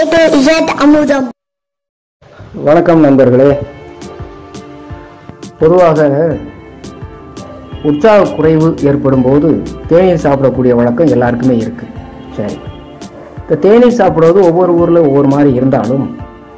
to Z அமுதம். வணக்கம் நண்பர்களே. பொதுவாக உற்சாக குறைவு ஏற்படும் போது தேநீர் சாப்பிடக்கூடிய வழக்கம் எல்லாருக்குமே இருக்கு. சரி, இந்த தேநீர் சாப்பிடுவது ஒவ்வொரு ஊரில் ஒவ்வொரு மாதிரி இருந்தாலும்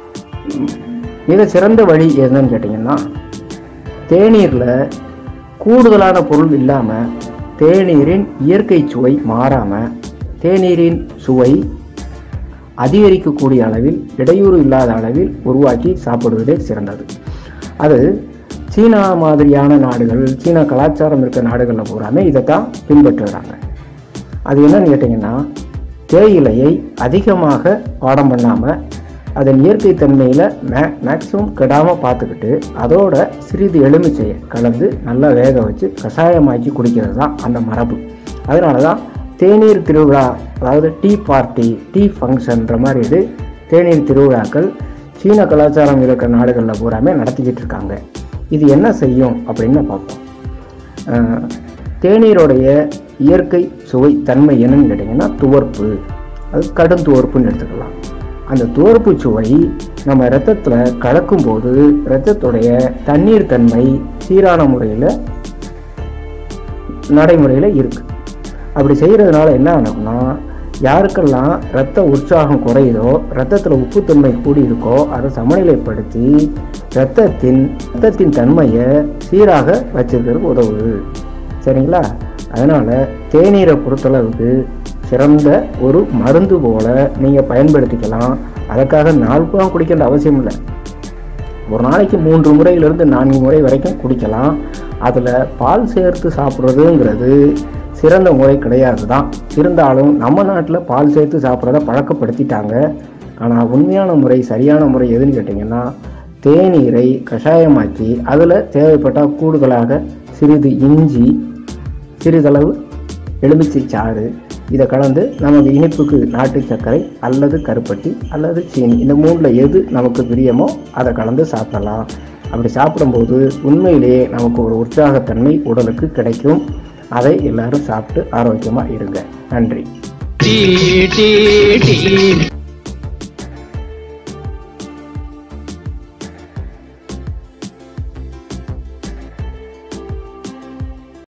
மிக சிறந்த வழி என்னன்னு கேட்டிங்கன்னா, தேநீரில் கூடுதலான பொருள் இல்லாமல் தேநீரின் இயற்கை சுவை மாறாமல் தேநீரின் சுவை அதிகரிக்கக்கூடிய அளவில் இடையூறு இல்லாத அளவில் உருவாக்கி சாப்பிடுவதே சிறந்தது. அது சீனா மாதிரியான நாடுகள், சீனா கலாச்சாரம் இருக்க நாடுகளில் பூராமே இதைத்தான் பின்பற்றுகிறாங்க. அது என்னன்னு கேட்டிங்கன்னா, தேயிலையை அதிகமாக பாடம் பண்ணாமல் அதன் இயற்கை தன்மையில் மேக்ஸிமம் கெடாமல் பார்த்துக்கிட்டு அதோட சிறிது எலுமிச்சையை கலந்து நல்லா வேக வச்சு கஷாயமாக்கி குடிக்கிறது தான் அந்த மரபு. அதனால தான் தேநீர் திருவிழா, அதாவது டீ பார்ட்டி, டீ ஃபங்க்ஷன்ற மாதிரி இது தேநீர் திருவிழாக்கள் சீன கலாச்சாரம் இருக்கிற நாடுகளில் பூராமே நடத்திக்கிட்டு இருக்காங்க. இது என்ன செய்யும் அப்படின்னு பார்ப்போம். தேநீருடைய இயற்கை சுவை தன்மை என்னன்னு கேட்டிங்கன்னா துவர்ப்பு, அது கடும் துவர்ப்புன்னு எடுத்துக்கலாம். அந்த துவர்ப்பு சுவை நம்ம இரத்தத்தில் கலக்கும்போது இரத்தத்துடைய தண்ணீர் தன்மை சீரான முறையில் நடைமுறையில் இருக்குது. அப்படி செய்கிறதுனால என்ன ஆகும்னா, யாருக்கெல்லாம் இரத்த உற்சாகம் குறையுதோ, இரத்தத்தில் உப்புத்தன்மை கூடி இருக்கோ, அதை சமநிலைப்படுத்தி இரத்தத்தின் தன்மையை சீராக வச்சுக்கிறதுக்கு உதவுது. சரிங்களா? அதனால் தேநீரை பொறுத்தளவுக்கு சிறந்த ஒரு மருந்து போல நீங்கள் பயன்படுத்திக்கலாம். அதுக்காக நாளுக்கும் குடிக்கிற அவசியம் இல்லை. ஒரு நாளைக்கு 3 முறையிலிருந்து 4 முறை வரைக்கும் குடிக்கலாம். அதில் பால் சேர்த்து சாப்பிட்றதுங்கிறது சிறந்த முறை கிடையாது தான். இருந்தாலும் நம்ம நாட்டில் பால் சேர்த்து சாப்பிட்றத பழக்கப்படுத்திட்டாங்க. ஆனால் உண்மையான முறை, சரியான முறை எதுன்னு கேட்டிங்கன்னா, தேநீரை கஷாயமாக்கி அதில் தேவைப்பட்டால் கூடுதலாக சிறிது இஞ்சி, சிறிதளவு எலுமிச்சை சாறு இதை கலந்து நமக்கு இனிப்புக்கு நாட்டு சர்க்கரை அல்லது கருப்பட்டி அல்லது சீனி, இந்த 3ல் எது நமக்கு பிரியமோ அதை கலந்து சாப்பிடலாம். அப்படி சாப்பிடும்போது உண்மையிலேயே நமக்கு ஒரு உற்சாகத்தன்மை உடலுக்கு கிடைக்கும். அதை எல்லாரும் சாப்பிட்டு ஆரோக்கியமாக இருங்க. நன்றி.